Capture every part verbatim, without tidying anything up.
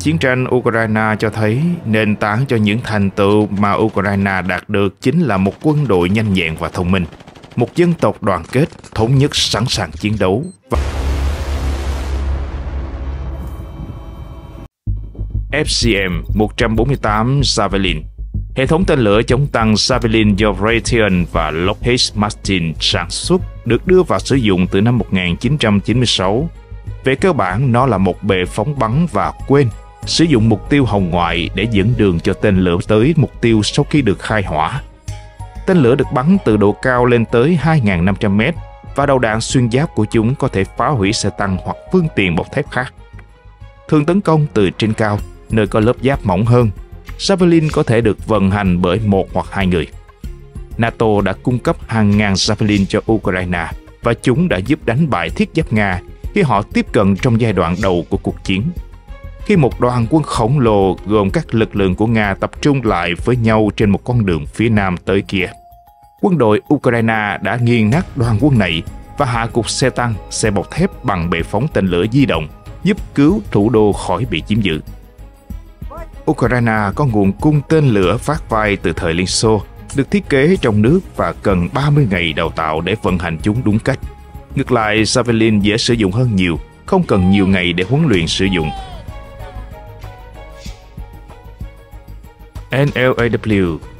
Chiến tranh Ukraine cho thấy nền tảng cho những thành tựu mà Ukraine đạt được chính là một quân đội nhanh nhẹn và thông minh, một dân tộc đoàn kết, thống nhất sẵn sàng chiến đấu. ép xê em một trăm bốn mươi tám Javelin. Hệ thống tên lửa chống tăng Javelin do Raytheon và Lockheed Martin sản xuất được đưa vào sử dụng từ năm một nghìn chín trăm chín mươi sáu. Về cơ bản, nó là một bệ phóng bắn và quên, sử dụng mục tiêu hồng ngoại để dẫn đường cho tên lửa tới mục tiêu sau khi được khai hỏa. Tên lửa được bắn từ độ cao lên tới hai nghìn năm trăm mét và đầu đạn xuyên giáp của chúng có thể phá hủy xe tăng hoặc phương tiện bọc thép khác. Thường tấn công từ trên cao, nơi có lớp giáp mỏng hơn. Javelin có thể được vận hành bởi một hoặc hai người. NATO đã cung cấp hàng ngàn Javelin cho Ukraine và chúng đã giúp đánh bại thiết giáp Nga khi họ tiếp cận trong giai đoạn đầu của cuộc chiến. Khi một đoàn quân khổng lồ gồm các lực lượng của Nga tập trung lại với nhau trên một con đường phía nam tới Kiev, quân đội Ukraine đã nghiền nát đoàn quân này và hạ gục xe tăng, xe bọc thép bằng bệ phóng tên lửa di động, giúp cứu thủ đô khỏi bị chiếm giữ. Ukraine có nguồn cung tên lửa phát vai từ thời Liên Xô, được thiết kế trong nước và cần ba mươi ngày đào tạo để vận hành chúng đúng cách. Ngược lại, Javelin dễ sử dụng hơn nhiều, không cần nhiều ngày để huấn luyện sử dụng. en lờ a vê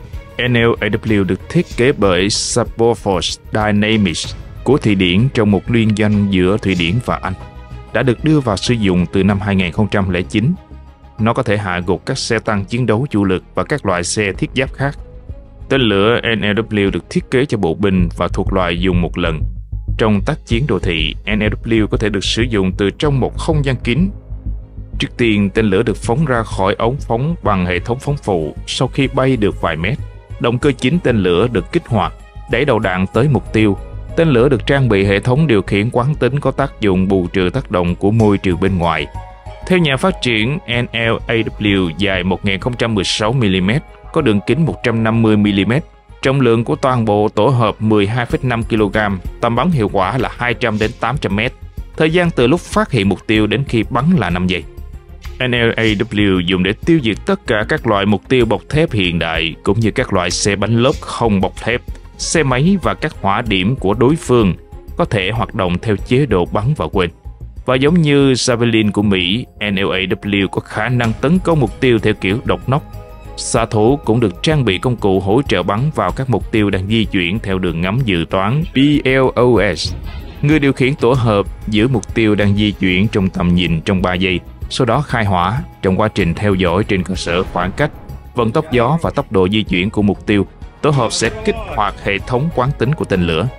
en lờ a vê được thiết kế bởi Sapoforce Dynamics của Thụy Điển trong một liên doanh giữa Thụy Điển và Anh, đã được đưa vào sử dụng từ năm hai nghìn không trăm lẻ chín. Nó có thể hạ gục các xe tăng chiến đấu chủ lực và các loại xe thiết giáp khác. Tên lửa en lờ a vê được thiết kế cho bộ binh và thuộc loại dùng một lần. Trong tác chiến đô thị, en lờ a vê có thể được sử dụng từ trong một không gian kín. Trước tiên, tên lửa được phóng ra khỏi ống phóng bằng hệ thống phóng phụ. Sau khi bay được vài mét, động cơ chính tên lửa được kích hoạt, đẩy đầu đạn tới mục tiêu. Tên lửa được trang bị hệ thống điều khiển quán tính có tác dụng bù trừ tác động của môi trường bên ngoài. Theo nhà phát triển, en lờ a vê dài một nghìn không trăm mười sáu mi li mét, có đường kính một trăm năm mươi mi li mét, trọng lượng của toàn bộ tổ hợp mười hai phẩy năm ki lô gam, tầm bắn hiệu quả là hai trăm đến tám trăm mét. Thời gian từ lúc phát hiện mục tiêu đến khi bắn là năm giây. en lờ a vê dùng để tiêu diệt tất cả các loại mục tiêu bọc thép hiện đại, cũng như các loại xe bánh lốp không bọc thép, xe máy và các hỏa điểm của đối phương, có thể hoạt động theo chế độ bắn và quên. Và giống như Javelin của Mỹ, en lờ a vê có khả năng tấn công mục tiêu theo kiểu độc nóc. Xạ thủ cũng được trang bị công cụ hỗ trợ bắn vào các mục tiêu đang di chuyển theo đường ngắm dự toán pê lờ ô ét. Người điều khiển tổ hợp giữ mục tiêu đang di chuyển trong tầm nhìn trong ba giây, sau đó khai hỏa. Trong quá trình theo dõi trên cơ sở khoảng cách, vận tốc gió và tốc độ di chuyển của mục tiêu, tổ hợp sẽ kích hoạt hệ thống quán tính của tên lửa,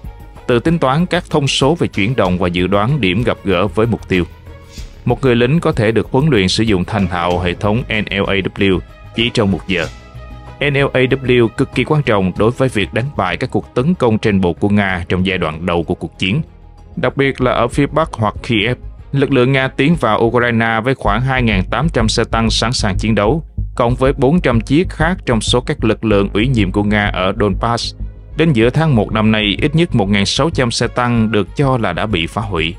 tự tính toán các thông số về chuyển động và dự đoán điểm gặp gỡ với mục tiêu. Một người lính có thể được huấn luyện sử dụng thành thạo hệ thống en lờ a vê chỉ trong một giờ. en lờ a vê cực kỳ quan trọng đối với việc đánh bại các cuộc tấn công trên bộ của Nga trong giai đoạn đầu của cuộc chiến. Đặc biệt là ở phía Bắc hoặc Kiev, lực lượng Nga tiến vào Ukraine với khoảng hai nghìn tám trăm xe tăng sẵn sàng chiến đấu, cộng với bốn trăm chiếc khác trong số các lực lượng ủy nhiệm của Nga ở Donbass. Đến giữa tháng một năm nay, ít nhất một nghìn sáu trăm xe tăng được cho là đã bị phá hủy.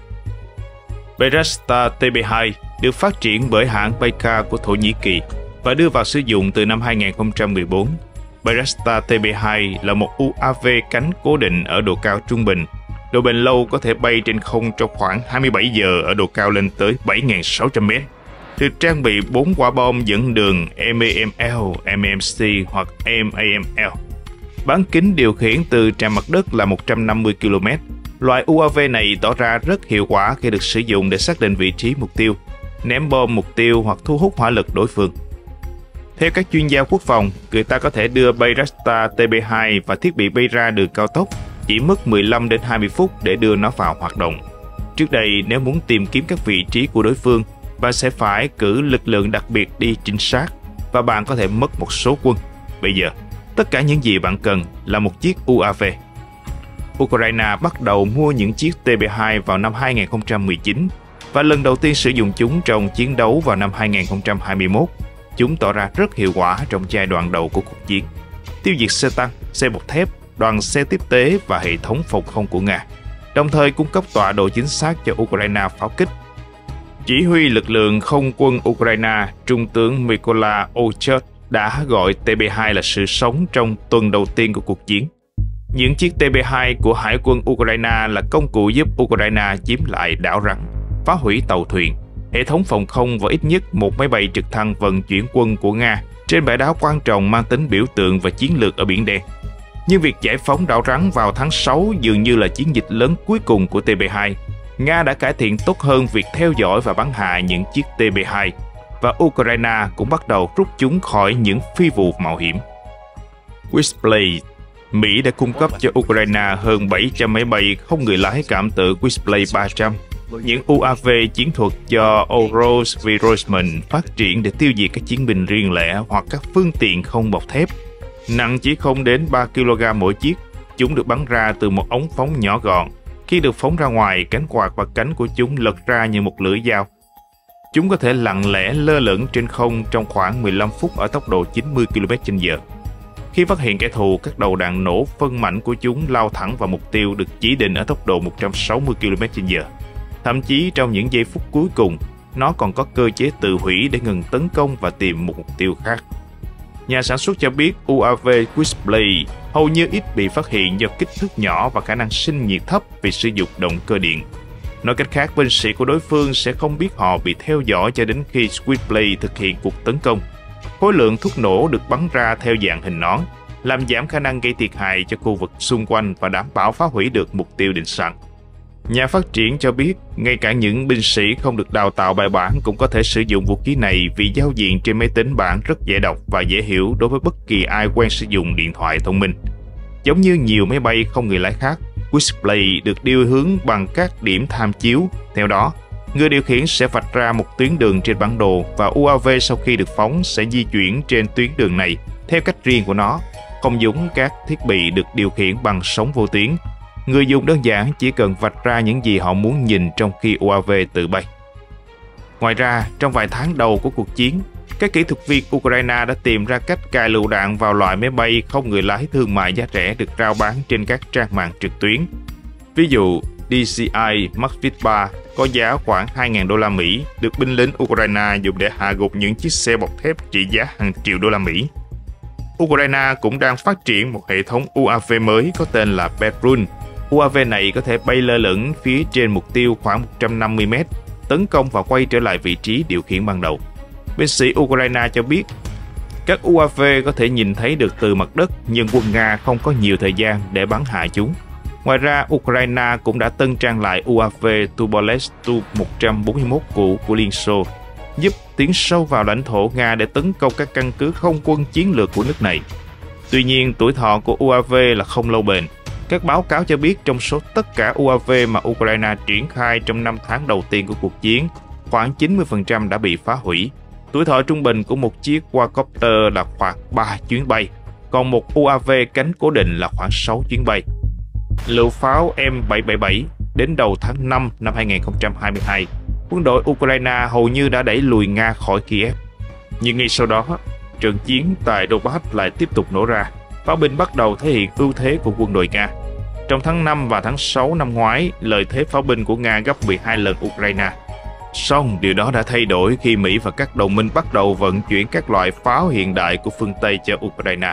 Bayraktar T B hai được phát triển bởi hãng Baykar của Thổ Nhĩ Kỳ và đưa vào sử dụng từ năm hai nghìn không trăm mười bốn. Bayraktar T B hai là một u a vê cánh cố định ở độ cao trung bình. Độ bền lâu có thể bay trên không trong khoảng hai mươi bảy giờ ở độ cao lên tới bảy nghìn sáu trăm mét. Được trang bị bốn quả bom dẫn đường M A M L, M M C hoặc M A M L. Bán kính điều khiển từ trạm mặt đất là một trăm năm mươi ki lô mét. Loại u a vê này tỏ ra rất hiệu quả khi được sử dụng để xác định vị trí mục tiêu, ném bom mục tiêu hoặc thu hút hỏa lực đối phương. Theo các chuyên gia quốc phòng, người ta có thể đưa Bayraktar T B hai và thiết bị bay ra đường cao tốc chỉ mất mười lăm đến hai mươi phút để đưa nó vào hoạt động. Trước đây, nếu muốn tìm kiếm các vị trí của đối phương, bạn sẽ phải cử lực lượng đặc biệt đi trinh sát và bạn có thể mất một số quân. Bây giờ, tất cả những gì bạn cần là một chiếc u a vê. Ukraine bắt đầu mua những chiếc T B hai vào năm hai nghìn không trăm mười chín và lần đầu tiên sử dụng chúng trong chiến đấu vào năm hai nghìn không trăm hai mươi mốt. Chúng tỏ ra rất hiệu quả trong giai đoạn đầu của cuộc chiến, tiêu diệt xe tăng, xe bọc thép, đoàn xe tiếp tế và hệ thống phòng không của Nga, đồng thời cung cấp tọa độ chính xác cho Ukraine pháo kích. Chỉ huy lực lượng không quân Ukraine, Trung tướng Mykola Ochot đã gọi T B hai là sự sống trong tuần đầu tiên của cuộc chiến. Những chiếc T B hai của Hải quân Ukraine là công cụ giúp Ukraine chiếm lại đảo rắn, phá hủy tàu thuyền, hệ thống phòng không và ít nhất một máy bay trực thăng vận chuyển quân của Nga trên bãi đá quan trọng mang tính biểu tượng và chiến lược ở Biển Đen. Nhưng việc giải phóng đảo rắn vào tháng sáu dường như là chiến dịch lớn cuối cùng của T B hai. Nga đã cải thiện tốt hơn việc theo dõi và bắn hạ những chiếc T B hai, và Ukraine cũng bắt đầu rút chúng khỏi những phi vụ mạo hiểm. Switchblade. Mỹ đã cung cấp cho Ukraine hơn bảy trăm máy bay không người lái cảm tử Switchblade ba trăm, những u a vê chiến thuật do Oros Virosman phát triển để tiêu diệt các chiến binh riêng lẻ hoặc các phương tiện không bọc thép. Nặng chỉ không đến ba ki lô gam mỗi chiếc, chúng được bắn ra từ một ống phóng nhỏ gọn. Khi được phóng ra ngoài, cánh quạt và cánh của chúng lật ra như một lưỡi dao. Chúng có thể lặng lẽ lơ lửng trên không trong khoảng mười lăm phút ở tốc độ chín mươi ki lô mét trên giờ. Khi phát hiện kẻ thù, các đầu đạn nổ phân mảnh của chúng lao thẳng vào mục tiêu được chỉ định ở tốc độ một trăm sáu mươi ki lô mét trên giờ. Thậm chí trong những giây phút cuối cùng, nó còn có cơ chế tự hủy để ngừng tấn công và tìm một mục tiêu khác. Nhà sản xuất cho biết u a vê Switchblade hầu như ít bị phát hiện do kích thước nhỏ và khả năng sinh nhiệt thấp vì sử dụng động cơ điện. Nói cách khác, binh sĩ của đối phương sẽ không biết họ bị theo dõi cho đến khi Switchblade thực hiện cuộc tấn công. Khối lượng thuốc nổ được bắn ra theo dạng hình nón, làm giảm khả năng gây thiệt hại cho khu vực xung quanh và đảm bảo phá hủy được mục tiêu định sẵn. Nhà phát triển cho biết, ngay cả những binh sĩ không được đào tạo bài bản cũng có thể sử dụng vũ khí này vì giao diện trên máy tính bảng rất dễ đọc và dễ hiểu đối với bất kỳ ai quen sử dụng điện thoại thông minh. Giống như nhiều máy bay không người lái khác, Switchblade được điều hướng bằng các điểm tham chiếu. Theo đó, người điều khiển sẽ vạch ra một tuyến đường trên bản đồ và u a vê sau khi được phóng sẽ di chuyển trên tuyến đường này theo cách riêng của nó, không giống các thiết bị được điều khiển bằng sóng vô tuyến. Người dùng đơn giản chỉ cần vạch ra những gì họ muốn nhìn trong khi u a vê tự bay. Ngoài ra, trong vài tháng đầu của cuộc chiến, các kỹ thuật viên Ukraine đã tìm ra cách cài lựu đạn vào loại máy bay không người lái thương mại giá rẻ được rao bán trên các trang mạng trực tuyến. Ví dụ, đê xê i Maxfit ba có giá khoảng hai nghìn đô la Mỹ được binh lính Ukraine dùng để hạ gục những chiếc xe bọc thép trị giá hàng triệu đô la Mỹ. Ukraine cũng đang phát triển một hệ thống u a vê mới có tên là Petrun. u a vê này có thể bay lơ lửng phía trên mục tiêu khoảng một trăm năm mươi mét, tấn công và quay trở lại vị trí điều khiển ban đầu. Binh sĩ Ukraine cho biết, các u a vê có thể nhìn thấy được từ mặt đất, nhưng quân Nga không có nhiều thời gian để bắn hạ chúng. Ngoài ra, Ukraine cũng đã tân trang lại u a vê Tupolev Tu một trăm bốn mươi mốt cũ của Liên Xô, giúp tiến sâu vào lãnh thổ Nga để tấn công các căn cứ không quân chiến lược của nước này. Tuy nhiên, tuổi thọ của u a vê là không lâu bền. Các báo cáo cho biết trong số tất cả u a vê mà Ukraine triển khai trong năm tháng đầu tiên của cuộc chiến, khoảng chín mươi phần trăm đã bị phá hủy. Tuổi thọ trung bình của một chiếc quadcopter là khoảng ba chuyến bay, còn một u a vê cánh cố định là khoảng sáu chuyến bay. Lựu pháo M bảy bảy bảy đến đầu tháng năm năm hai nghìn không trăm hai mươi hai, quân đội Ukraine hầu như đã đẩy lùi Nga khỏi Kiev. Nhưng ngay sau đó, trận chiến tại Donbass lại tiếp tục nổ ra. Pháo binh bắt đầu thể hiện ưu thế của quân đội Nga. Trong tháng năm và tháng sáu năm ngoái, lợi thế pháo binh của Nga gấp mười hai lần Ukraine. Song điều đó đã thay đổi khi Mỹ và các đồng minh bắt đầu vận chuyển các loại pháo hiện đại của phương Tây cho Ukraine.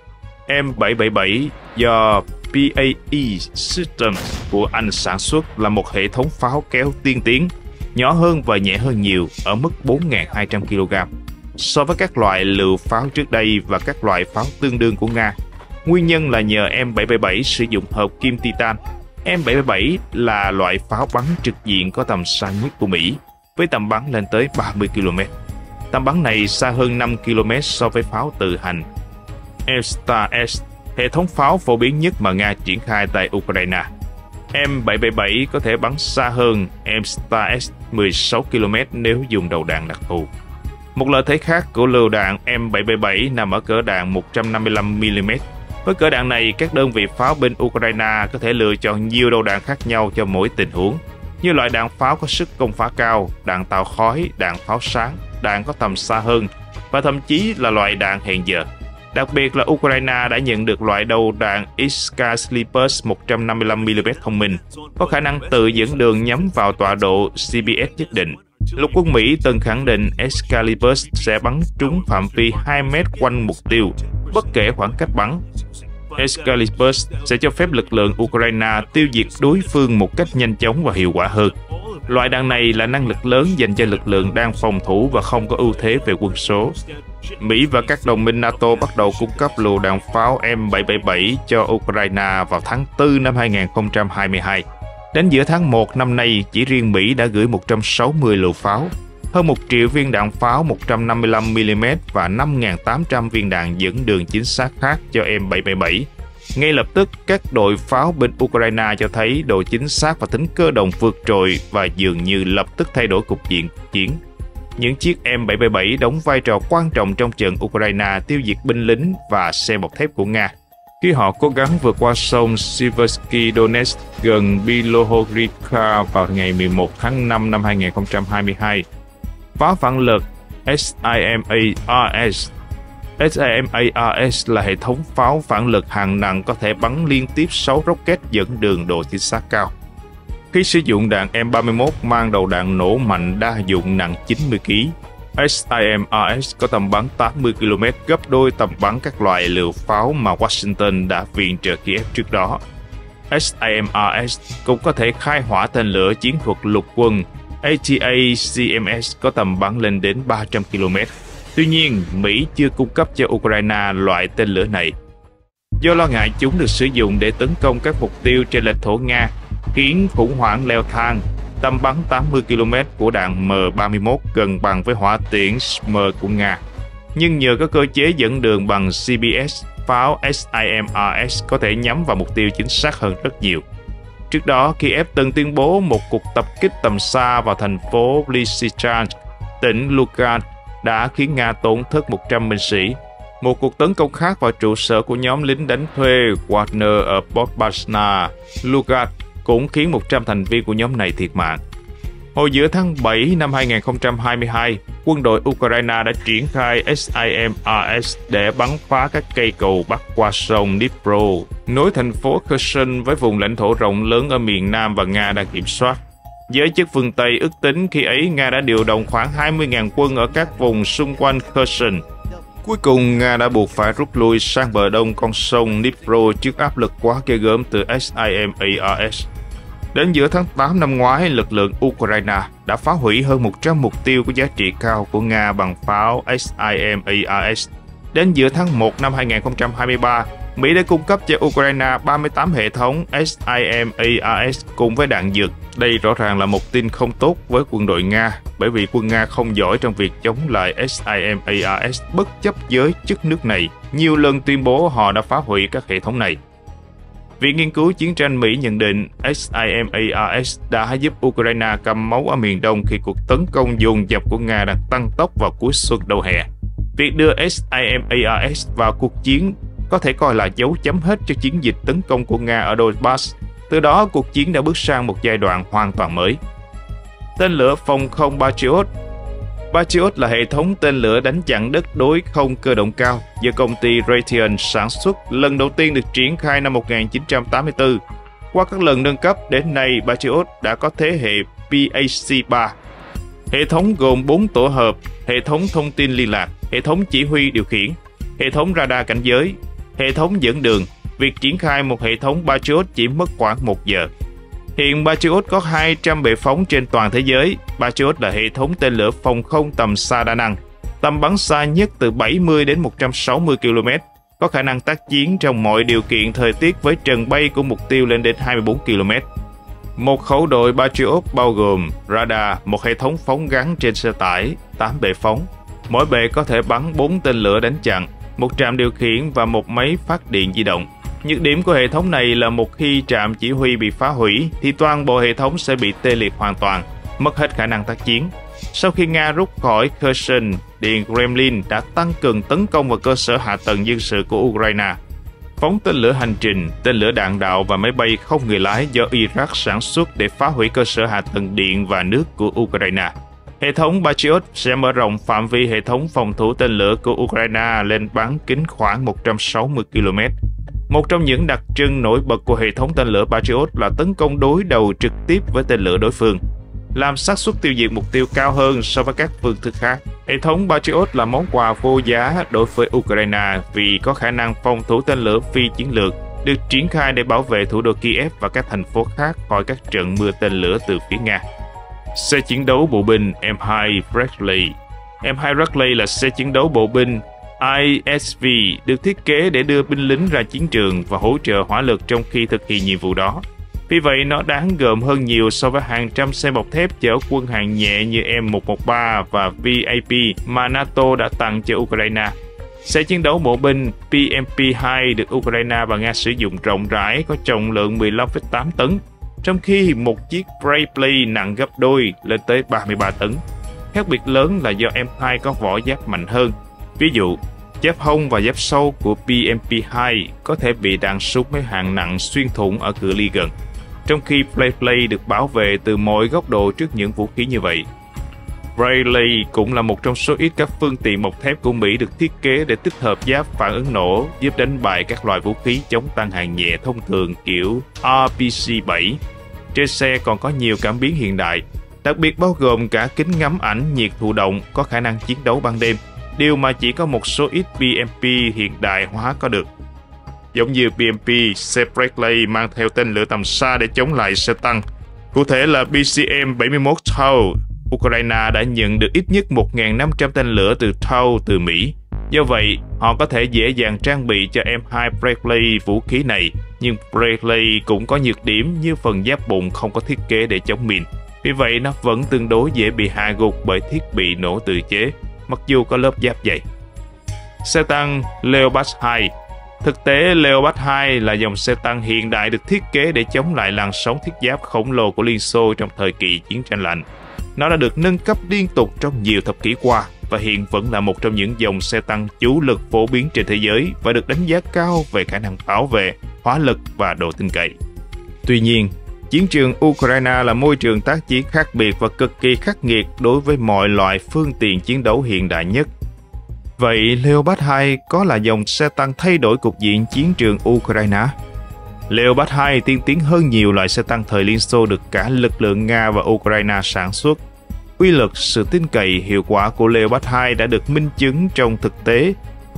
M bảy bảy bảy do pê a e Systems của Anh sản xuất là một hệ thống pháo kéo tiên tiến, nhỏ hơn và nhẹ hơn nhiều ở mức bốn nghìn hai trăm ki lô gam so với các loại lựu pháo trước đây và các loại pháo tương đương của Nga. Nguyên nhân là nhờ M bảy bảy bảy sử dụng hợp kim titan. M bảy bảy bảy là loại pháo bắn trực diện có tầm xa nhất của Mỹ, với tầm bắn lên tới ba mươi ki lô mét. Tầm bắn này xa hơn năm ki lô mét so với pháo tự hành M STAR-S, hệ thống pháo phổ biến nhất mà Nga triển khai tại Ukraine. M bảy bảy bảy có thể bắn xa hơn M STAR-S mười sáu ki lô mét nếu dùng đầu đạn đặc thù. Một lợi thế khác của lựu đạn M bảy bảy bảy nằm ở cỡ đạn một trăm năm mươi lăm mi li mét. Với cỡ đạn này, các đơn vị pháo binh Ukraine có thể lựa chọn nhiều đầu đạn khác nhau cho mỗi tình huống, như loại đạn pháo có sức công phá cao, đạn tạo khói, đạn pháo sáng, đạn có tầm xa hơn và thậm chí là loại đạn hẹn giờ. Đặc biệt là Ukraine đã nhận được loại đầu đạn Iskar Sleepers một trăm năm mươi lăm mi li mét thông minh, có khả năng tự dẫn đường nhắm vào tọa độ xê pê ét nhất định. Lục quân Mỹ từng khẳng định Excalibur sẽ bắn trúng phạm vi hai mét quanh mục tiêu, bất kể khoảng cách bắn. Excalibur sẽ cho phép lực lượng Ukraine tiêu diệt đối phương một cách nhanh chóng và hiệu quả hơn. Loại đạn này là năng lực lớn dành cho lực lượng đang phòng thủ và không có ưu thế về quân số. Mỹ và các đồng minh NATO bắt đầu cung cấp lựu đạn pháo M bảy bảy bảy cho Ukraine vào tháng tư năm hai nghìn không trăm hai mươi hai. Đến giữa tháng một năm nay, chỉ riêng Mỹ đã gửi một trăm sáu mươi lựu pháo, hơn một triệu viên đạn pháo một trăm năm mươi lăm mi li mét và năm nghìn tám trăm viên đạn dẫn đường chính xác khác cho M bảy bảy bảy. Ngay lập tức, các đội pháo bên Ukraine cho thấy độ chính xác và tính cơ động vượt trội và dường như lập tức thay đổi cục diện chiến. Những chiếc M bảy bảy bảy đóng vai trò quan trọng trong trận Ukraine tiêu diệt binh lính và xe bọc thép của Nga, khi họ cố gắng vượt qua sông Siversky Donetsk gần Bilohorivka vào ngày mười một tháng năm năm hai nghìn không trăm hai mươi hai. Pháo phản lực SIMARS SIMARS là hệ thống pháo phản lực hạng nặng có thể bắn liên tiếp sáu rocket dẫn đường độ chính xác cao. Khi sử dụng đạn M ba mươi mốt mang đầu đạn nổ mạnh đa dụng nặng chín mươi ki lô gam, SIMARS có tầm bắn tám mươi ki lô mét, gấp đôi tầm bắn các loại lựu pháo mà Washington đã viện trợ Kiev trước đó. SIMARS cũng có thể khai hỏa tên lửa chiến thuật lục quân A T A C M S có tầm bắn lên đến ba trăm ki lô mét. Tuy nhiên, Mỹ chưa cung cấp cho Ukraine loại tên lửa này, do lo ngại chúng được sử dụng để tấn công các mục tiêu trên lãnh thổ Nga, khiến khủng hoảng leo thang. Tầm bắn tám mươi ki lô mét của đạn M ba mươi mốt gần bằng với hỏa tiễn S M của Nga. Nhưng nhờ có cơ chế dẫn đường bằng C B S, pháo SIMARS có thể nhắm vào mục tiêu chính xác hơn rất nhiều. Trước đó, Kiev từng tuyên bố một cuộc tập kích tầm xa vào thành phố Lysychansk, tỉnh Lugansk, đã khiến Nga tổn thất một trăm binh sĩ. Một cuộc tấn công khác vào trụ sở của nhóm lính đánh thuê Wagner ở Popasna, Lugansk cũng khiến một trăm thành viên của nhóm này thiệt mạng. Hồi giữa tháng bảy năm hai nghìn không trăm hai mươi hai, quân đội Ukraine đã triển khai SIMARS để bắn phá các cây cầu bắc qua sông Dnipro, nối thành phố Kherson với vùng lãnh thổ rộng lớn ở miền Nam và Nga đang kiểm soát. Giới chức phương Tây ước tính khi ấy Nga đã điều động khoảng hai mươi nghìn quân ở các vùng xung quanh Kherson. Cuối cùng, Nga đã buộc phải rút lui sang bờ đông con sông Dnipro trước áp lực quá ghê gớm từ SIMARS. Đến giữa tháng tám năm ngoái, lực lượng Ukraine đã phá hủy hơn một trăm mục tiêu có giá trị cao của Nga bằng pháo SIMARS. Đến giữa tháng một năm hai nghìn không trăm hai mươi ba, Mỹ đã cung cấp cho Ukraine ba mươi tám hệ thống SIMARS cùng với đạn dược. Đây rõ ràng là một tin không tốt với quân đội Nga, bởi vì quân Nga không giỏi trong việc chống lại SIMARS bất chấp giới chức nước này nhiều lần tuyên bố họ đã phá hủy các hệ thống này. Viện Nghiên cứu Chiến tranh Mỹ nhận định SIMARS đã giúp Ukraine cầm máu ở miền Đông khi cuộc tấn công dồn dập của Nga đang tăng tốc vào cuối xuân đầu hè. Việc đưa SIMARS vào cuộc chiến có thể coi là dấu chấm hết cho chiến dịch tấn công của Nga ở Donbass. Từ đó, cuộc chiến đã bước sang một giai đoạn hoàn toàn mới. Tên lửa phòng không Patriot. Patriot là hệ thống tên lửa đánh chặn đất đối không cơ động cao do công ty Raytheon sản xuất, lần đầu tiên được triển khai năm một nghìn chín trăm tám mươi tư. Qua các lần nâng cấp, đến nay Patriot đã có thế hệ P A C ba. Hệ thống gồm bốn tổ hợp: hệ thống thông tin liên lạc, hệ thống chỉ huy điều khiển, hệ thống radar cảnh giới, hệ thống dẫn đường. Việc triển khai một hệ thống Patriot chỉ mất khoảng một giờ. Hiện Patriot có hai trăm bệ phóng trên toàn thế giới. Patriot là hệ thống tên lửa phòng không tầm xa đa năng, tầm bắn xa nhất từ bảy mươi đến một trăm sáu mươi ki lô mét, có khả năng tác chiến trong mọi điều kiện thời tiết với trần bay của mục tiêu lên đến hai mươi bốn ki lô mét. Một khẩu đội Patriot bao gồm radar, một hệ thống phóng gắn trên xe tải, tám bệ phóng. Mỗi bệ có thể bắn bốn tên lửa đánh chặn, một trạm điều khiển và một máy phát điện di động. Nhược điểm của hệ thống này là một khi trạm chỉ huy bị phá hủy thì toàn bộ hệ thống sẽ bị tê liệt hoàn toàn, mất hết khả năng tác chiến. Sau khi Nga rút khỏi Kherson, Điện Kremlin đã tăng cường tấn công vào cơ sở hạ tầng dân sự của Ukraine, phóng tên lửa hành trình, tên lửa đạn đạo và máy bay không người lái do Iraq sản xuất để phá hủy cơ sở hạ tầng điện và nước của Ukraine. Hệ thống Patriot sẽ mở rộng phạm vi hệ thống phòng thủ tên lửa của Ukraine lên bán kính khoảng một trăm sáu mươi ki lô mét. Một trong những đặc trưng nổi bật của hệ thống tên lửa Patriot là tấn công đối đầu trực tiếp với tên lửa đối phương. làm xác suất tiêu diệt mục tiêu cao hơn so với các phương thức khác. Hệ thống Patriot là món quà vô giá đối với Ukraine vì có khả năng phòng thủ tên lửa phi chiến lược, được triển khai để bảo vệ thủ đô Kiev và các thành phố khác khỏi các trận mưa tên lửa từ phía Nga. Xe chiến đấu bộ binh M hai Bradley. M hai Bradley là xe chiến đấu bộ binh I S V được thiết kế để đưa binh lính ra chiến trường và hỗ trợ hỏa lực trong khi thực hiện nhiệm vụ đó. Vì vậy, nó đáng gờm hơn nhiều so với hàng trăm xe bọc thép chở quân hạng nhẹ như M một một ba và V A P mà NATO đã tặng cho Ukraine. Xe chiến đấu bộ binh P M P hai được Ukraine và Nga sử dụng rộng rãi có trọng lượng mười lăm phẩy tám tấn, trong khi một chiếc Bradley nặng gấp đôi lên tới ba mươi ba tấn. Khác biệt lớn là do M hai có vỏ giáp mạnh hơn. Ví dụ, giáp hông và giáp sâu của P M P hai có thể bị đạn súng máy hạng nặng xuyên thủng ở cự ly gần, trong khi Bradley được bảo vệ từ mọi góc độ trước những vũ khí như vậy. Bradley cũng là một trong số ít các phương tiện bọc thép của Mỹ được thiết kế để tích hợp giáp phản ứng nổ giúp đánh bại các loại vũ khí chống tăng hạng nhẹ thông thường kiểu R P C bảy. Trên xe còn có nhiều cảm biến hiện đại, đặc biệt bao gồm cả kính ngắm ảnh nhiệt thụ động có khả năng chiến đấu ban đêm, điều mà chỉ có một số ít P M P hiện đại hóa có được. Giống như P M P, xe Bradley mang theo tên lửa tầm xa để chống lại xe tăng. Cụ thể là B C M bảy mươi mốt Tau. Ukraine đã nhận được ít nhất một nghìn năm trăm tên lửa từ Tau từ Mỹ. Do vậy, họ có thể dễ dàng trang bị cho M hai Bradley vũ khí này, nhưng Bradley cũng có nhược điểm như phần giáp bụng không có thiết kế để chống mìn. Vì vậy, nó vẫn tương đối dễ bị hạ gục bởi thiết bị nổ tự chế, mặc dù có lớp giáp dày. Xe tăng Leopard hai. Thực tế, Leopard hai là dòng xe tăng hiện đại được thiết kế để chống lại làn sóng thiết giáp khổng lồ của Liên Xô trong thời kỳ chiến tranh lạnh. Nó đã được nâng cấp liên tục trong nhiều thập kỷ qua và hiện vẫn là một trong những dòng xe tăng chủ lực phổ biến trên thế giới và được đánh giá cao về khả năng bảo vệ, hỏa lực và độ tin cậy. Tuy nhiên, chiến trường Ukraine là môi trường tác chiến khác biệt và cực kỳ khắc nghiệt đối với mọi loại phương tiện chiến đấu hiện đại nhất. Vậy Leopard hai có là dòng xe tăng thay đổi cục diện chiến trường Ukraine? Leopard hai tiên tiến hơn nhiều loại xe tăng thời Liên Xô được cả lực lượng Nga và Ukraine sản xuất. Uy lực, sự tin cậy, hiệu quả của Leopard hai đã được minh chứng trong thực tế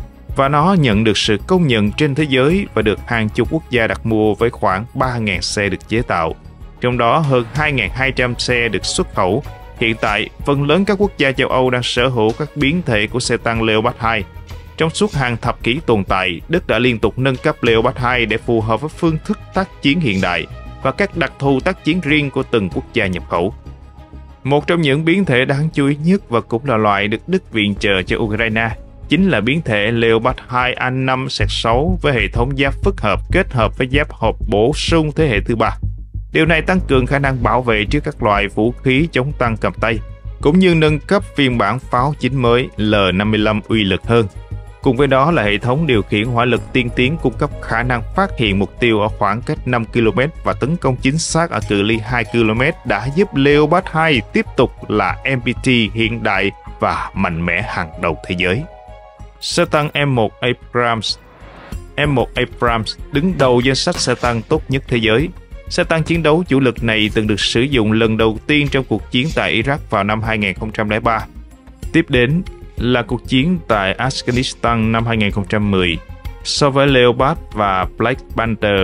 và nó nhận được sự công nhận trên thế giới và được hàng chục quốc gia đặt mua với khoảng ba nghìn xe được chế tạo. Trong đó hơn hai nghìn hai trăm xe được xuất khẩu. Hiện tại, phần lớn các quốc gia châu Âu đang sở hữu các biến thể của xe tăng Leopard hai. Trong suốt hàng thập kỷ tồn tại, Đức đã liên tục nâng cấp Leopard hai để phù hợp với phương thức tác chiến hiện đại và các đặc thù tác chiến riêng của từng quốc gia nhập khẩu. Một trong những biến thể đáng chú ý nhất và cũng là loại được Đức viện trợ cho Ukraine chính là biến thể Leopard hai A năm sáu với hệ thống giáp phức hợp kết hợp với giáp hộp bổ sung thế hệ thứ ba. Điều này tăng cường khả năng bảo vệ trước các loại vũ khí chống tăng cầm tay, cũng như nâng cấp phiên bản pháo chính mới L năm mươi lăm uy lực hơn. Cùng với đó là hệ thống điều khiển hỏa lực tiên tiến cung cấp khả năng phát hiện mục tiêu ở khoảng cách năm ki lô mét và tấn công chính xác ở cự ly hai ki lô mét đã giúp Leopard hai tiếp tục là M P T hiện đại và mạnh mẽ hàng đầu thế giới. Xe tăng M một Abrams. M một Abrams đứng đầu danh sách xe tăng tốt nhất thế giới. Xe tăng chiến đấu chủ lực này từng được sử dụng lần đầu tiên trong cuộc chiến tại Iraq vào năm hai nghìn không trăm lẻ ba. Tiếp đến là cuộc chiến tại Afghanistan năm hai nghìn không trăm mười. So với Leopard và Black Panther,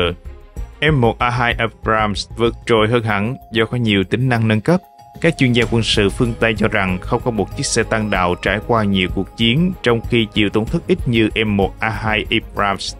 M một A hai Abrams vượt trội hơn hẳn do có nhiều tính năng nâng cấp. Các chuyên gia quân sự phương Tây cho rằng không có một chiếc xe tăng nào trải qua nhiều cuộc chiến trong khi chịu tổn thất ít như M một A hai Abrams.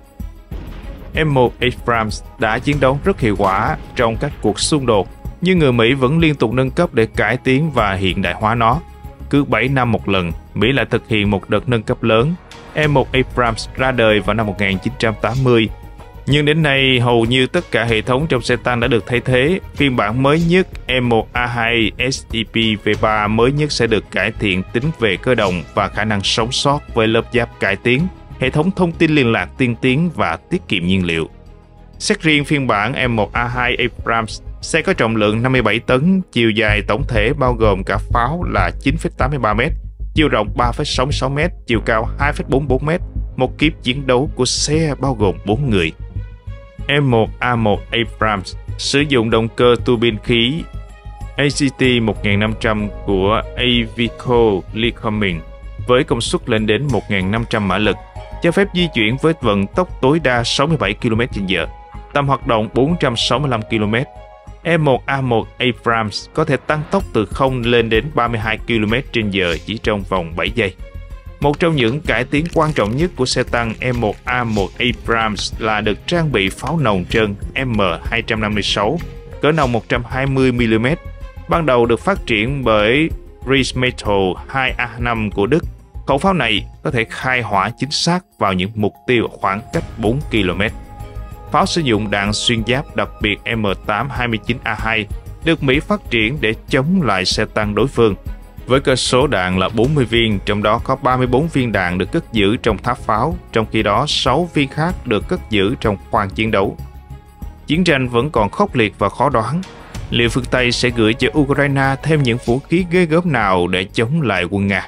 M một Abrams đã chiến đấu rất hiệu quả trong các cuộc xung đột, nhưng người Mỹ vẫn liên tục nâng cấp để cải tiến và hiện đại hóa nó. Cứ bảy năm một lần, Mỹ lại thực hiện một đợt nâng cấp lớn. M một Abrams ra đời vào năm một nghìn chín trăm tám mươi. Nhưng đến nay, hầu như tất cả hệ thống trong xe tăng đã được thay thế. Phiên bản mới nhất M một A hai S E P V ba mới nhất sẽ được cải thiện tính về cơ động và khả năng sống sót với lớp giáp cải tiến, hệ thống thông tin liên lạc tiên tiến và tiết kiệm nhiên liệu. Xét riêng phiên bản M một A hai Abrams, xe có trọng lượng năm mươi bảy tấn, chiều dài tổng thể bao gồm cả pháo là chín phẩy tám mươi ba mét, chiều rộng ba phẩy sáu mươi sáu mét, chiều cao hai phẩy bốn mươi bốn mét. Một kíp chiến đấu của xe bao gồm bốn người. M một A một Abrams sử dụng động cơ tua bin khí A C T một nghìn năm trăm của Iveco Lycoming với công suất lên đến một nghìn năm trăm mã lực, cho phép di chuyển với vận tốc tối đa sáu mươi bảy ki lô mét trên giờ, tầm hoạt động bốn trăm sáu mươi lăm ki lô mét. M một A một Abrams có thể tăng tốc từ không lên đến ba mươi hai ki lô mét trên giờ chỉ trong vòng bảy giây. Một trong những cải tiến quan trọng nhất của xe tăng M một A một Abrams là được trang bị pháo nòng trơn M hai năm sáu, cỡ nòng một trăm hai mươi mi li mét, ban đầu được phát triển bởi Rheinmetall hai A năm của Đức. Khẩu pháo này có thể khai hỏa chính xác vào những mục tiêu khoảng cách bốn ki lô mét. Pháo sử dụng đạn xuyên giáp đặc biệt M tám hai chín A hai được Mỹ phát triển để chống lại xe tăng đối phương, với cơ số đạn là bốn mươi viên, trong đó có ba mươi tư viên đạn được cất giữ trong tháp pháo, trong khi đó sáu viên khác được cất giữ trong khoang chiến đấu. Chiến tranh vẫn còn khốc liệt và khó đoán. Liệu phương Tây sẽ gửi cho Ukraine thêm những vũ khí ghê gớm nào để chống lại quân Nga?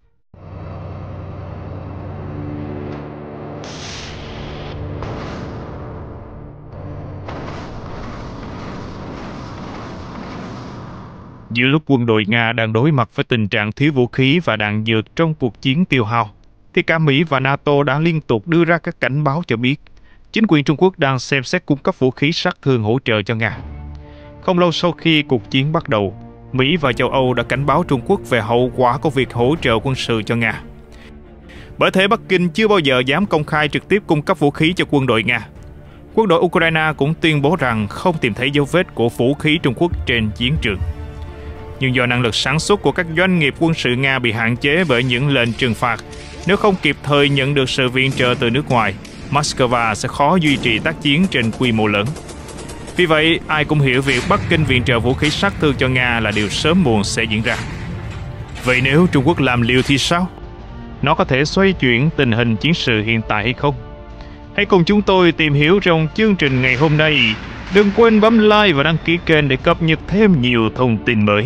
Giữa lúc quân đội Nga đang đối mặt với tình trạng thiếu vũ khí và đạn dược trong cuộc chiến tiêu hao, thì cả Mỹ và NATO đã liên tục đưa ra các cảnh báo cho biết chính quyền Trung Quốc đang xem xét cung cấp vũ khí sát thương hỗ trợ cho Nga. Không lâu sau khi cuộc chiến bắt đầu, Mỹ và châu Âu đã cảnh báo Trung Quốc về hậu quả của việc hỗ trợ quân sự cho Nga. Bởi thế Bắc Kinh chưa bao giờ dám công khai trực tiếp cung cấp vũ khí cho quân đội Nga. Quân đội Ukraine cũng tuyên bố rằng không tìm thấy dấu vết của vũ khí Trung Quốc trên chiến trường. Nhưng do năng lực sản xuất của các doanh nghiệp quân sự Nga bị hạn chế bởi những lệnh trừng phạt, nếu không kịp thời nhận được sự viện trợ từ nước ngoài, Moscow sẽ khó duy trì tác chiến trên quy mô lớn. Vì vậy, ai cũng hiểu việc Bắc Kinh viện trợ vũ khí sát thương cho Nga là điều sớm muộn sẽ diễn ra. Vậy nếu Trung Quốc làm liều thì sao? Nó có thể xoay chuyển tình hình chiến sự hiện tại hay không? Hãy cùng chúng tôi tìm hiểu trong chương trình ngày hôm nay. Đừng quên bấm like và đăng ký kênh để cập nhật thêm nhiều thông tin mới.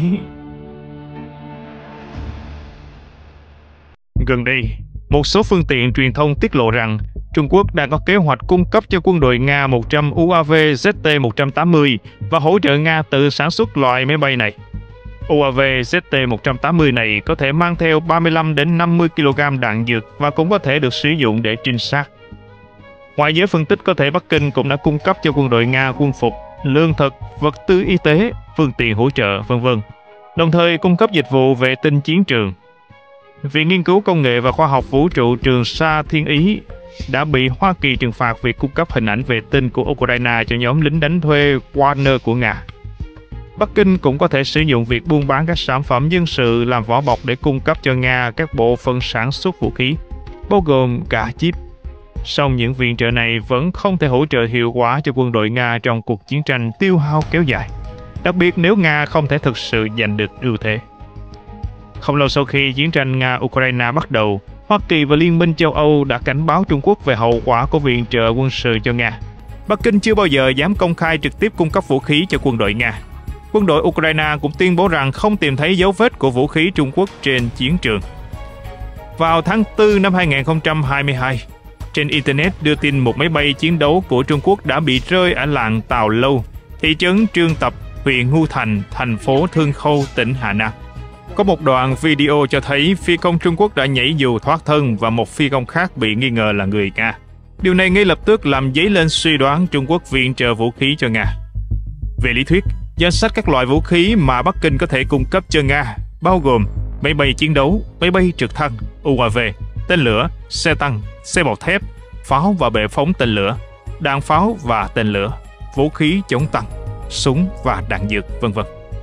Gần đây, một số phương tiện truyền thông tiết lộ rằng Trung Quốc đang có kế hoạch cung cấp cho quân đội Nga một trăm U A V Z T một trăm tám mươi và hỗ trợ Nga tự sản xuất loại máy bay này. U A V Z T một trăm tám mươi này có thể mang theo ba mươi lăm đến năm mươi ki lô gam đạn dược và cũng có thể được sử dụng để trinh sát. Ngoài giới phân tích có thể Bắc Kinh cũng đã cung cấp cho quân đội Nga quân phục, lương thực, vật tư y tế, phương tiện hỗ trợ, vân vân, đồng thời cung cấp dịch vụ vệ tinh chiến trường. Viện Nghiên cứu Công nghệ và Khoa học Vũ trụ Trường Sa Thiên Ý đã bị Hoa Kỳ trừng phạt vì cung cấp hình ảnh vệ tinh của Ukraine cho nhóm lính đánh thuê Wagner của Nga. Bắc Kinh cũng có thể sử dụng việc buôn bán các sản phẩm dân sự làm vỏ bọc để cung cấp cho Nga các bộ phận sản xuất vũ khí, bao gồm cả chip. Song những viện trợ này vẫn không thể hỗ trợ hiệu quả cho quân đội Nga trong cuộc chiến tranh tiêu hao kéo dài, đặc biệt nếu Nga không thể thực sự giành được ưu thế. Không lâu sau khi chiến tranh Nga-Ukraine bắt đầu, Hoa Kỳ và Liên minh châu Âu đã cảnh báo Trung Quốc về hậu quả của viện trợ quân sự cho Nga. Bắc Kinh chưa bao giờ dám công khai trực tiếp cung cấp vũ khí cho quân đội Nga. Quân đội Ukraine cũng tuyên bố rằng không tìm thấy dấu vết của vũ khí Trung Quốc trên chiến trường. Vào tháng tư năm hai nghìn không trăm hai mươi hai, trên Internet đưa tin một máy bay chiến đấu của Trung Quốc đã bị rơi ở làng Tào Lâu, thị trấn Trương Tập, huyện Ngưu Thành, thành phố Thương Khâu, tỉnh Hà Nam. Có một đoạn video cho thấy phi công Trung Quốc đã nhảy dù thoát thân và một phi công khác bị nghi ngờ là người Nga. Điều này ngay lập tức làm dấy lên suy đoán Trung Quốc viện trợ vũ khí cho Nga. Về lý thuyết, danh sách các loại vũ khí mà Bắc Kinh có thể cung cấp cho Nga bao gồm máy bay chiến đấu, máy bay trực thăng, U A V, tên lửa, xe tăng, xe bọc thép, pháo và bệ phóng tên lửa, đạn pháo và tên lửa, vũ khí chống tăng, súng và đạn dược, vân vân.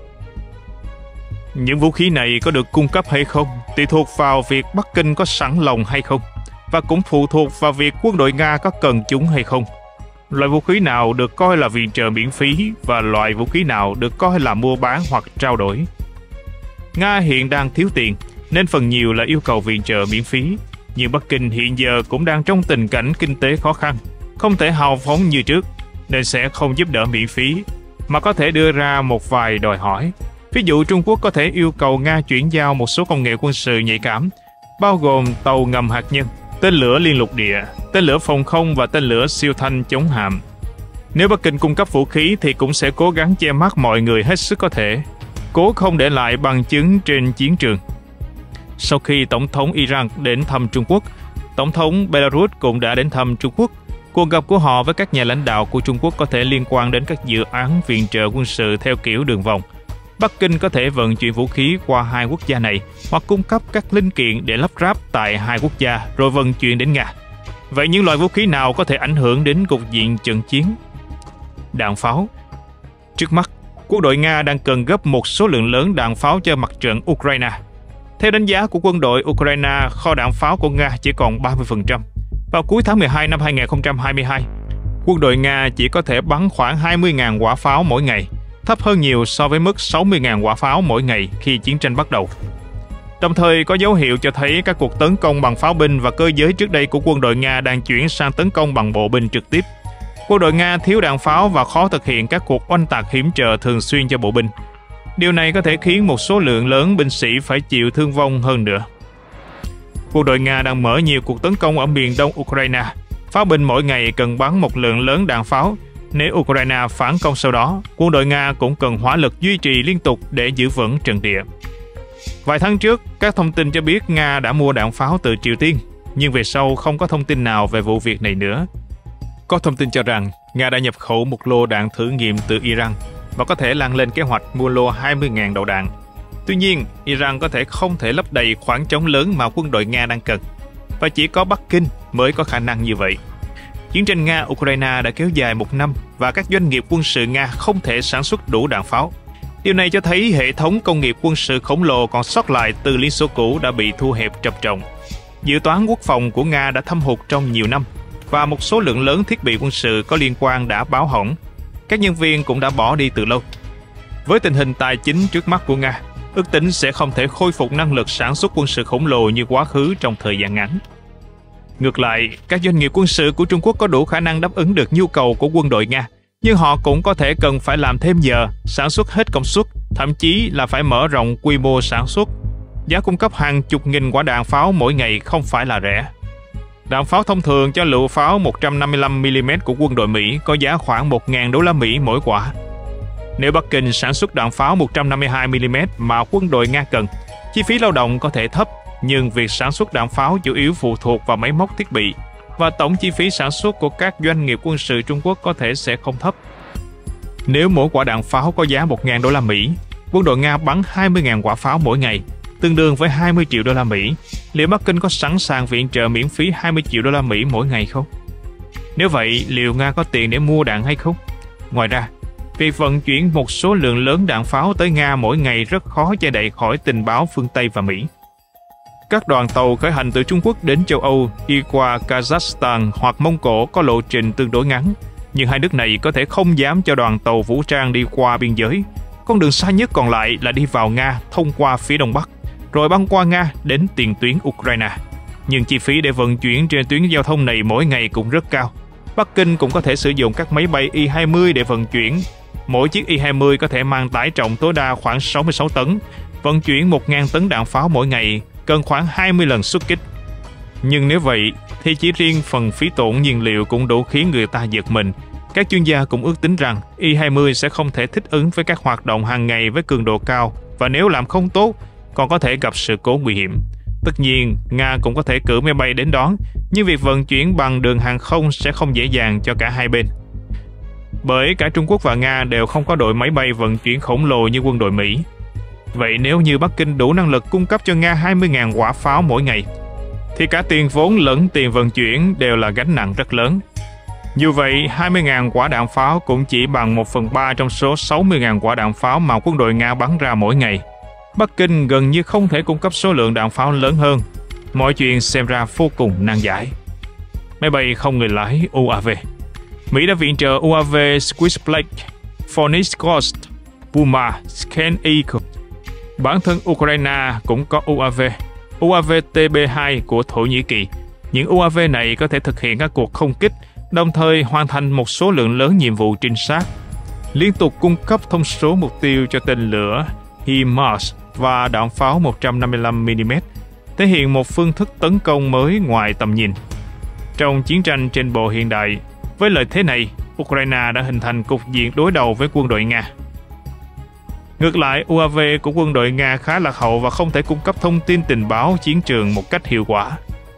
Những vũ khí này có được cung cấp hay không tùy thuộc vào việc Bắc Kinh có sẵn lòng hay không, và cũng phụ thuộc vào việc quân đội Nga có cần chúng hay không. Loại vũ khí nào được coi là viện trợ miễn phí và loại vũ khí nào được coi là mua bán hoặc trao đổi. Nga hiện đang thiếu tiền nên phần nhiều là yêu cầu viện trợ miễn phí, nhưng Bắc Kinh hiện giờ cũng đang trong tình cảnh kinh tế khó khăn, không thể hào phóng như trước, nên sẽ không giúp đỡ miễn phí, mà có thể đưa ra một vài đòi hỏi. Ví dụ Trung Quốc có thể yêu cầu Nga chuyển giao một số công nghệ quân sự nhạy cảm, bao gồm tàu ngầm hạt nhân, tên lửa liên lục địa, tên lửa phòng không và tên lửa siêu thanh chống hạm. Nếu Bắc Kinh cung cấp vũ khí thì cũng sẽ cố gắng che mắt mọi người hết sức có thể. cố không để lại bằng chứng trên chiến trường. Sau khi Tổng thống Iran đến thăm Trung Quốc, Tổng thống Belarus cũng đã đến thăm Trung Quốc. Cuộc gặp của họ với các nhà lãnh đạo của Trung Quốc có thể liên quan đến các dự án viện trợ quân sự theo kiểu đường vòng. Bắc Kinh có thể vận chuyển vũ khí qua hai quốc gia này hoặc cung cấp các linh kiện để lắp ráp tại hai quốc gia rồi vận chuyển đến Nga. Vậy những loại vũ khí nào có thể ảnh hưởng đến cục diện trận chiến? Đạn pháo. Trước mắt, quân đội Nga đang cần gấp một số lượng lớn đạn pháo cho mặt trận Ukraine. Theo đánh giá của quân đội Ukraine, kho đạn pháo của Nga chỉ còn ba mươi phần trăm. Vào cuối tháng mười hai năm hai nghìn không trăm hai mươi hai, quân đội Nga chỉ có thể bắn khoảng hai mươi nghìn quả pháo mỗi ngày, thấp hơn nhiều so với mức sáu mươi nghìn quả pháo mỗi ngày khi chiến tranh bắt đầu. Đồng thời có dấu hiệu cho thấy các cuộc tấn công bằng pháo binh và cơ giới trước đây của quân đội Nga đang chuyển sang tấn công bằng bộ binh trực tiếp. Quân đội Nga thiếu đạn pháo và khó thực hiện các cuộc oanh tạc hiểm trở thường xuyên cho bộ binh. Điều này có thể khiến một số lượng lớn binh sĩ phải chịu thương vong hơn nữa. Quân đội Nga đang mở nhiều cuộc tấn công ở miền đông Ukraine. Pháo binh mỗi ngày cần bắn một lượng lớn đạn pháo. Nếu Ukraine phản công sau đó, quân đội Nga cũng cần hỏa lực duy trì liên tục để giữ vững trận địa. Vài tháng trước, các thông tin cho biết Nga đã mua đạn pháo từ Triều Tiên, nhưng về sau không có thông tin nào về vụ việc này nữa. Có thông tin cho rằng Nga đã nhập khẩu một lô đạn thử nghiệm từ Iran và có thể lan lên kế hoạch mua lô hai mươi nghìn đầu đạn. Tuy nhiên, Iran có thể không thể lấp đầy khoảng trống lớn mà quân đội Nga đang cần, và chỉ có Bắc Kinh mới có khả năng như vậy. Chiến tranh Nga-Ukraine đã kéo dài một năm và các doanh nghiệp quân sự Nga không thể sản xuất đủ đạn pháo. Điều này cho thấy hệ thống công nghiệp quân sự khổng lồ còn sót lại từ Liên Xô cũ đã bị thu hẹp trầm trọng. Dự toán quốc phòng của Nga đã thâm hụt trong nhiều năm, và một số lượng lớn thiết bị quân sự có liên quan đã báo hỏng. Các nhân viên cũng đã bỏ đi từ lâu. Với tình hình tài chính trước mắt của Nga, ước tính sẽ không thể khôi phục năng lực sản xuất quân sự khổng lồ như quá khứ trong thời gian ngắn. Ngược lại, các doanh nghiệp quân sự của Trung Quốc có đủ khả năng đáp ứng được nhu cầu của quân đội Nga, nhưng họ cũng có thể cần phải làm thêm giờ, sản xuất hết công suất, thậm chí là phải mở rộng quy mô sản xuất. Giá cung cấp hàng chục nghìn quả đạn pháo mỗi ngày không phải là rẻ. Đạn pháo thông thường cho lựu pháo một trăm năm mươi lăm mi li mét của quân đội Mỹ có giá khoảng một nghìn đô la Mỹ mỗi quả. Nếu Bắc Kinh sản xuất đạn pháo một trăm năm mươi hai mi li mét mà quân đội Nga cần, chi phí lao động có thể thấp, nhưng việc sản xuất đạn pháo chủ yếu phụ thuộc vào máy móc thiết bị, và tổng chi phí sản xuất của các doanh nghiệp quân sự Trung Quốc có thể sẽ không thấp. Nếu mỗi quả đạn pháo có giá một nghìn đô la Mỹ, quân đội Nga bắn hai mươi nghìn quả pháo mỗi ngày, tương đương với hai mươi triệu đô la Mỹ. Liệu Bắc Kinh có sẵn sàng viện trợ miễn phí hai mươi triệu đô la Mỹ mỗi ngày không? Nếu vậy, liệu Nga có tiền để mua đạn hay không? Ngoài ra, việc vận chuyển một số lượng lớn đạn pháo tới Nga mỗi ngày rất khó che đậy khỏi tình báo phương Tây và Mỹ. Các đoàn tàu khởi hành từ Trung Quốc đến châu Âu đi qua Kazakhstan hoặc Mông Cổ có lộ trình tương đối ngắn, nhưng hai nước này có thể không dám cho đoàn tàu vũ trang đi qua biên giới. Con đường xa nhất còn lại là đi vào Nga thông qua phía Đông Bắc, rồi băng qua Nga đến tiền tuyến Ukraine. Nhưng chi phí để vận chuyển trên tuyến giao thông này mỗi ngày cũng rất cao. Bắc Kinh cũng có thể sử dụng các máy bay Y hai mươi để vận chuyển. Mỗi chiếc Y hai mươi có thể mang tải trọng tối đa khoảng sáu mươi sáu tấn, vận chuyển một nghìn tấn đạn pháo mỗi ngày, cần khoảng hai mươi lần xuất kích. Nhưng nếu vậy, thì chỉ riêng phần phí tổn nhiên liệu cũng đủ khiến người ta giật mình. Các chuyên gia cũng ước tính rằng Y hai mươi sẽ không thể thích ứng với các hoạt động hàng ngày với cường độ cao, và nếu làm không tốt, còn có thể gặp sự cố nguy hiểm. Tất nhiên, Nga cũng có thể cử máy bay đến đón, nhưng việc vận chuyển bằng đường hàng không sẽ không dễ dàng cho cả hai bên. Bởi cả Trung Quốc và Nga đều không có đội máy bay vận chuyển khổng lồ như quân đội Mỹ. Vậy nếu như Bắc Kinh đủ năng lực cung cấp cho Nga hai mươi nghìn quả pháo mỗi ngày, thì cả tiền vốn lẫn tiền vận chuyển đều là gánh nặng rất lớn. Như vậy, hai mươi nghìn quả đạn pháo cũng chỉ bằng một phần ba trong số sáu mươi nghìn quả đạn pháo mà quân đội Nga bắn ra mỗi ngày. Bắc Kinh gần như không thể cung cấp số lượng đạn pháo lớn hơn. Mọi chuyện xem ra vô cùng nan giải. Máy bay không người lái U A V. Mỹ đã viện trợ U A V Switchblade, Phoenix Ghost, Puma, Scan Eagle. Bản thân Ukraine cũng có U A V, U A V T B hai của Thổ Nhĩ Kỳ. Những U A V này có thể thực hiện các cuộc không kích, đồng thời hoàn thành một số lượng lớn nhiệm vụ trinh sát, liên tục cung cấp thông số mục tiêu cho tên lửa HIMARS và đạn pháo một trăm năm mươi lăm mi li mét, thể hiện một phương thức tấn công mới ngoài tầm nhìn. Trong chiến tranh trên bộ hiện đại, với lợi thế này, Ukraine đã hình thành cục diện đối đầu với quân đội Nga. Ngược lại, u a vê của quân đội Nga khá lạc hậu và không thể cung cấp thông tin tình báo chiến trường một cách hiệu quả.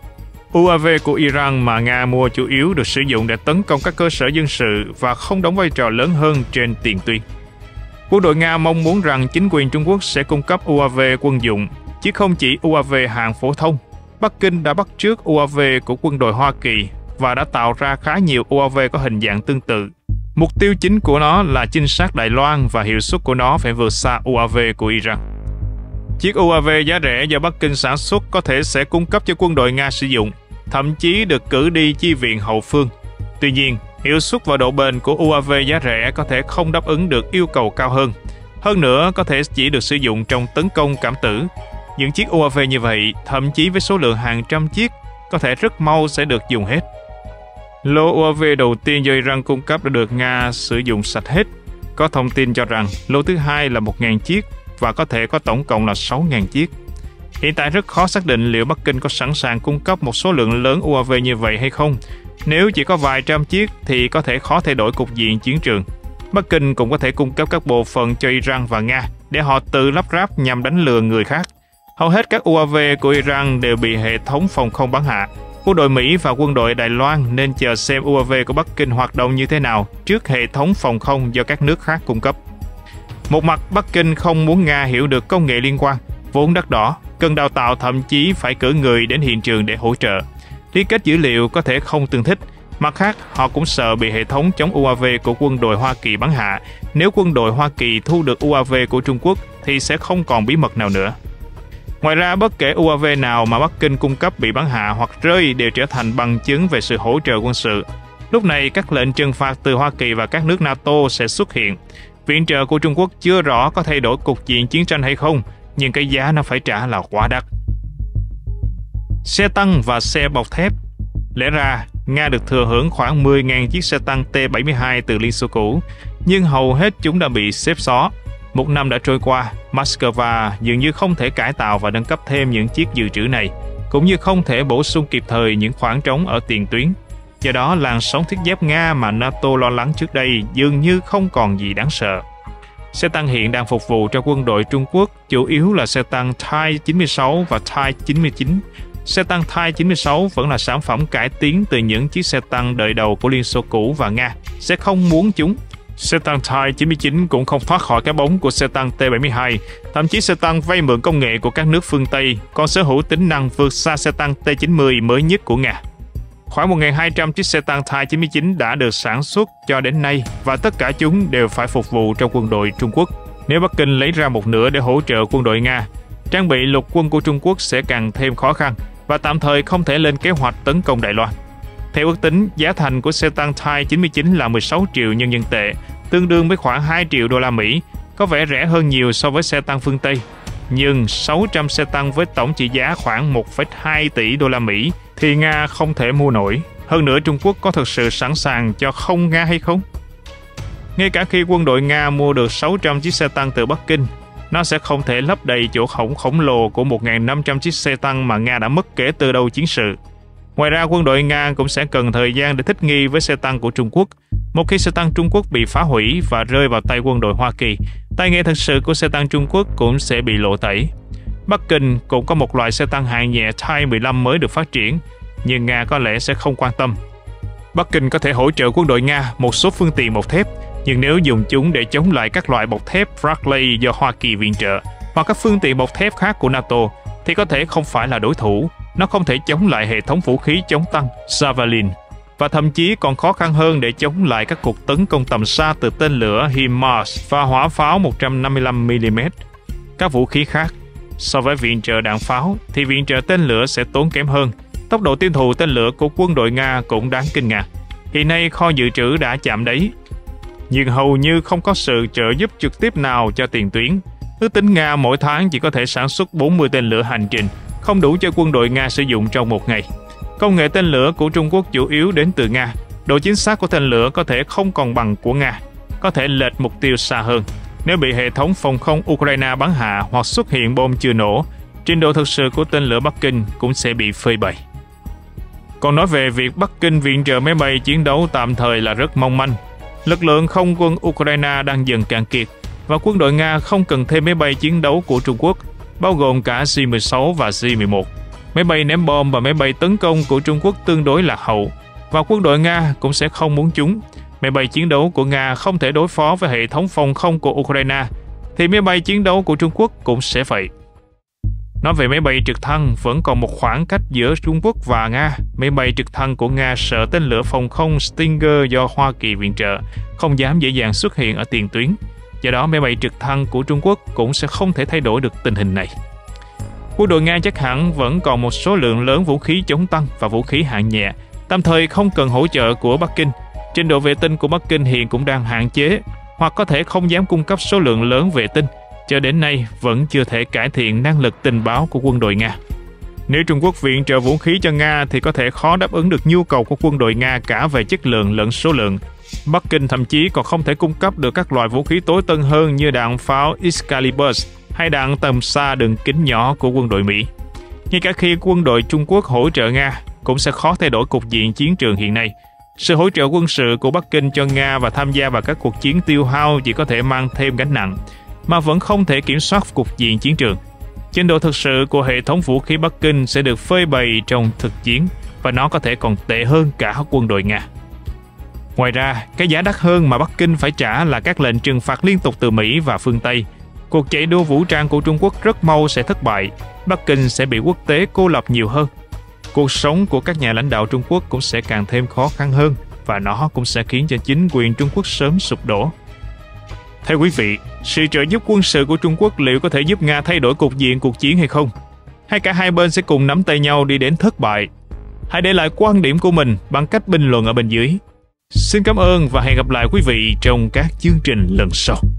u a vê của Iran mà Nga mua chủ yếu được sử dụng để tấn công các cơ sở dân sự và không đóng vai trò lớn hơn trên tiền tuyến. Quân đội Nga mong muốn rằng chính quyền Trung Quốc sẽ cung cấp u a vê quân dụng, chứ không chỉ u a vê hạng phổ thông. Bắc Kinh đã bắt chước u a vê của quân đội Hoa Kỳ và đã tạo ra khá nhiều u a vê có hình dạng tương tự. Mục tiêu chính của nó là trinh sát Đài Loan và hiệu suất của nó phải vượt xa u a vê của Iran. Chiếc u a vê giá rẻ do Bắc Kinh sản xuất có thể sẽ cung cấp cho quân đội Nga sử dụng, thậm chí được cử đi chi viện hậu phương. Tuy nhiên, hiệu suất và độ bền của u a vê giá rẻ có thể không đáp ứng được yêu cầu cao hơn. Hơn nữa, có thể chỉ được sử dụng trong tấn công cảm tử. Những chiếc u a vê như vậy, thậm chí với số lượng hàng trăm chiếc, có thể rất mau sẽ được dùng hết. Lô u a vê đầu tiên do Iran cung cấp đã được Nga sử dụng sạch hết. Có thông tin cho rằng lô thứ hai là một nghìn chiếc và có thể có tổng cộng là sáu nghìn chiếc. Hiện tại rất khó xác định liệu Bắc Kinh có sẵn sàng cung cấp một số lượng lớn u a vê như vậy hay không. Nếu chỉ có vài trăm chiếc thì có thể khó thay đổi cục diện chiến trường. Bắc Kinh cũng có thể cung cấp các bộ phận cho Iran và Nga để họ tự lắp ráp nhằm đánh lừa người khác. Hầu hết các u a vê của Iran đều bị hệ thống phòng không bắn hạ. Quân đội Mỹ và quân đội Đài Loan nên chờ xem u a vê của Bắc Kinh hoạt động như thế nào trước hệ thống phòng không do các nước khác cung cấp. Một mặt, Bắc Kinh không muốn Nga hiểu được công nghệ liên quan, vốn đắt đỏ, cần đào tạo, thậm chí phải cử người đến hiện trường để hỗ trợ. Liên kết dữ liệu có thể không tương thích. Mặt khác, họ cũng sợ bị hệ thống chống u a vê của quân đội Hoa Kỳ bắn hạ. Nếu quân đội Hoa Kỳ thu được u a vê của Trung Quốc thì sẽ không còn bí mật nào nữa. Ngoài ra, bất kể u a vê nào mà Bắc Kinh cung cấp bị bắn hạ hoặc rơi đều trở thành bằng chứng về sự hỗ trợ quân sự. Lúc này, các lệnh trừng phạt từ Hoa Kỳ và các nước NATO sẽ xuất hiện. Viện trợ của Trung Quốc chưa rõ có thay đổi cục diện chiến tranh hay không, nhưng cái giá nó phải trả là quá đắt. Xe tăng và xe bọc thép. Lẽ ra, Nga được thừa hưởng khoảng mười nghìn chiếc xe tăng T bảy mươi hai từ Liên Xô cũ, nhưng hầu hết chúng đã bị xếp xó. Một năm đã trôi qua, Moscow dường như không thể cải tạo và nâng cấp thêm những chiếc dự trữ này, cũng như không thể bổ sung kịp thời những khoảng trống ở tiền tuyến. Do đó, làn sóng thiết giáp Nga mà NATO lo lắng trước đây dường như không còn gì đáng sợ. Xe tăng hiện đang phục vụ cho quân đội Trung Quốc chủ yếu là xe tăng Type chín mươi sáu và Type chín mươi chín. Xe tăng Type chín mươi sáu vẫn là sản phẩm cải tiến từ những chiếc xe tăng đời đầu của Liên Xô cũ và Nga sẽ không muốn chúng. Xe tăng Type chín mươi chín cũng không thoát khỏi cái bóng của xe tăng T bảy mươi hai, thậm chí xe tăng vay mượn công nghệ của các nước phương Tây còn sở hữu tính năng vượt xa xe tăng T chín mươi mới nhất của Nga. Khoảng một nghìn hai trăm chiếc xe tăng Type chín mươi chín đã được sản xuất cho đến nay và tất cả chúng đều phải phục vụ trong quân đội Trung Quốc. Nếu Bắc Kinh lấy ra một nửa để hỗ trợ quân đội Nga, trang bị lục quân của Trung Quốc sẽ càng thêm khó khăn và tạm thời không thể lên kế hoạch tấn công Đài Loan. Theo ước tính, giá thành của xe tăng Type chín mươi chín là mười sáu triệu nhân dân tệ, tương đương với khoảng hai triệu đô la Mỹ, có vẻ rẻ hơn nhiều so với xe tăng phương Tây. Nhưng sáu trăm xe tăng với tổng trị giá khoảng một phẩy hai tỷ đô la Mỹ thì Nga không thể mua nổi. Hơn nữa, Trung Quốc có thực sự sẵn sàng cho không Nga hay không? Ngay cả khi quân đội Nga mua được sáu trăm chiếc xe tăng từ Bắc Kinh, nó sẽ không thể lấp đầy chỗ hổng khổng lồ của một nghìn năm trăm chiếc xe tăng mà Nga đã mất kể từ đầu chiến sự. Ngoài ra, quân đội Nga cũng sẽ cần thời gian để thích nghi với xe tăng của Trung Quốc. Một khi xe tăng Trung Quốc bị phá hủy và rơi vào tay quân đội Hoa Kỳ, tay nghề thực sự của xe tăng Trung Quốc cũng sẽ bị lộ tẩy. Bắc Kinh cũng có một loại xe tăng hạng nhẹ Type mười lăm mới được phát triển, nhưng Nga có lẽ sẽ không quan tâm. Bắc Kinh có thể hỗ trợ quân đội Nga một số phương tiện bọc thép, nhưng nếu dùng chúng để chống lại các loại bọc thép Bradley do Hoa Kỳ viện trợ hoặc các phương tiện bọc thép khác của NATO, thì có thể không phải là đối thủ. Nó không thể chống lại hệ thống vũ khí chống tăng Javelin, và thậm chí còn khó khăn hơn để chống lại các cuộc tấn công tầm xa từ tên lửa HIMARS và hỏa pháo một trăm năm mươi lăm mi li mét. Các vũ khí khác, so với viện trợ đạn pháo, thì viện trợ tên lửa sẽ tốn kém hơn. Tốc độ tiêu thụ tên lửa của quân đội Nga cũng đáng kinh ngạc. Hiện nay kho dự trữ đã chạm đáy, nhưng hầu như không có sự trợ giúp trực tiếp nào cho tiền tuyến. Ước tính Nga mỗi tháng chỉ có thể sản xuất bốn mươi tên lửa hành trình, không đủ cho quân đội Nga sử dụng trong một ngày. Công nghệ tên lửa của Trung Quốc chủ yếu đến từ Nga. Độ chính xác của tên lửa có thể không còn bằng của Nga, có thể lệch mục tiêu xa hơn. Nếu bị hệ thống phòng không Ukraine bắn hạ hoặc xuất hiện bom chưa nổ, trình độ thực sự của tên lửa Bắc Kinh cũng sẽ bị phơi bày. Còn nói về việc Bắc Kinh viện trợ máy bay chiến đấu tạm thời là rất mong manh. Lực lượng không quân Ukraine đang dần cạn kiệt. và quân đội Nga không cần thêm máy bay chiến đấu của Trung Quốc, bao gồm cả C mười sáu và C mười một. Máy bay ném bom và máy bay tấn công của Trung Quốc tương đối lạc hậu, và quân đội Nga cũng sẽ không muốn chúng. Máy bay chiến đấu của Nga không thể đối phó với hệ thống phòng không của Ukraine, thì máy bay chiến đấu của Trung Quốc cũng sẽ vậy. Nói về máy bay trực thăng, vẫn còn một khoảng cách giữa Trung Quốc và Nga. Máy bay trực thăng của Nga sợ tên lửa phòng không Stinger do Hoa Kỳ viện trợ, không dám dễ dàng xuất hiện ở tiền tuyến. Do đó, máy bay trực thăng của Trung Quốc cũng sẽ không thể thay đổi được tình hình này. Quân đội Nga chắc hẳn vẫn còn một số lượng lớn vũ khí chống tăng và vũ khí hạng nhẹ, tạm thời không cần hỗ trợ của Bắc Kinh. Trình độ vệ tinh của Bắc Kinh hiện cũng đang hạn chế, hoặc có thể không dám cung cấp số lượng lớn vệ tinh. Cho đến nay vẫn chưa thể cải thiện năng lực tình báo của quân đội Nga. Nếu Trung Quốc viện trợ vũ khí cho Nga thì có thể khó đáp ứng được nhu cầu của quân đội Nga cả về chất lượng lẫn số lượng. Bắc Kinh thậm chí còn không thể cung cấp được các loại vũ khí tối tân hơn như đạn pháo Excalibur hay đạn tầm xa đường kính nhỏ của quân đội Mỹ. Ngay cả khi quân đội Trung Quốc hỗ trợ Nga, cũng sẽ khó thay đổi cục diện chiến trường hiện nay. Sự hỗ trợ quân sự của Bắc Kinh cho Nga và tham gia vào các cuộc chiến tiêu hao chỉ có thể mang thêm gánh nặng, mà vẫn không thể kiểm soát cục diện chiến trường. Trình độ thực sự của hệ thống vũ khí Bắc Kinh sẽ được phơi bày trong thực chiến, và nó có thể còn tệ hơn cả quân đội Nga. Ngoài ra, cái giá đắt hơn mà Bắc Kinh phải trả là các lệnh trừng phạt liên tục từ Mỹ và phương Tây. Cuộc chạy đua vũ trang của Trung Quốc rất mau sẽ thất bại, Bắc Kinh sẽ bị quốc tế cô lập nhiều hơn. Cuộc sống của các nhà lãnh đạo Trung Quốc cũng sẽ càng thêm khó khăn hơn, và nó cũng sẽ khiến cho chính quyền Trung Quốc sớm sụp đổ. Theo quý vị, sự trợ giúp quân sự của Trung Quốc liệu có thể giúp Nga thay đổi cục diện cuộc chiến hay không? Hay cả hai bên sẽ cùng nắm tay nhau đi đến thất bại? Hãy để lại quan điểm của mình bằng cách bình luận ở bên dưới. Xin cảm ơn và hẹn gặp lại quý vị trong các chương trình lần sau.